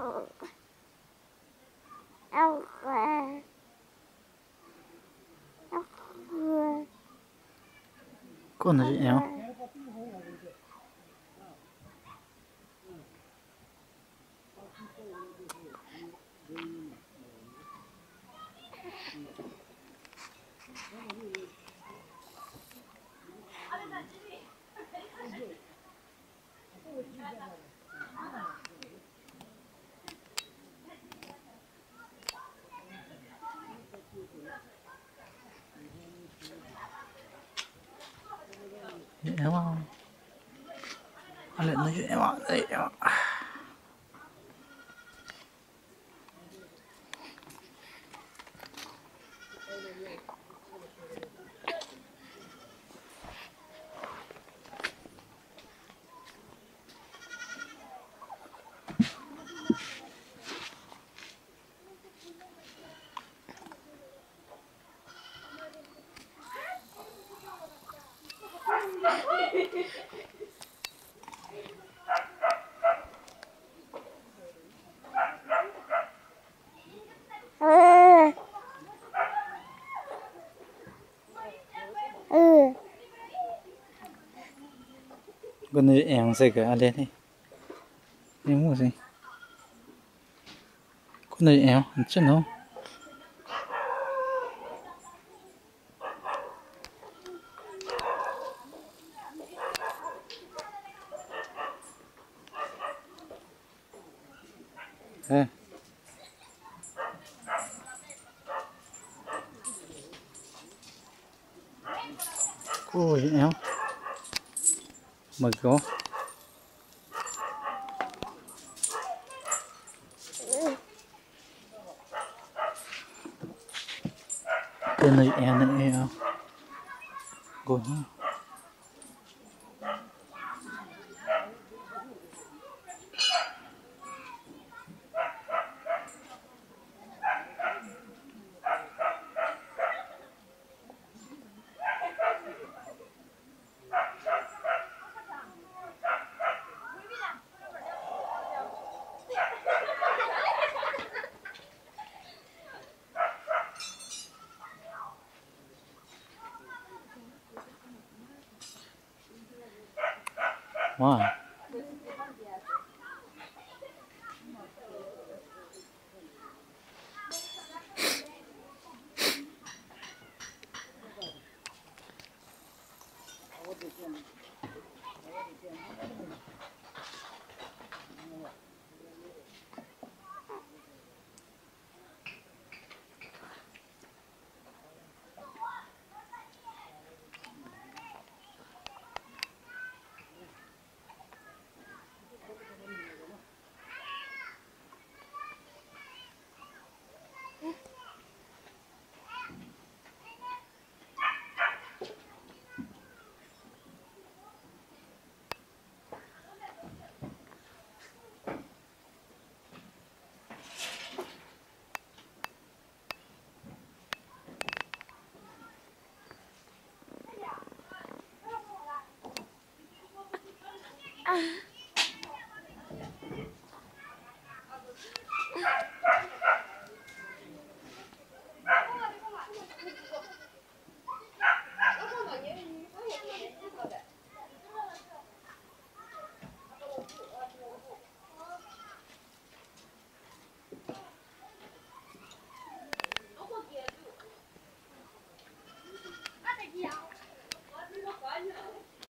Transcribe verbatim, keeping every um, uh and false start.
Con là gì nhỉ? Dễ không? Anh lại nói dễ mà, dễ mà. Con này em sẽ cái lên đi. Em mua gì? Con này em chân không? Ê. Cô gì em? Mời cô. Con này em này em. Cô nhá. Wow. Ah.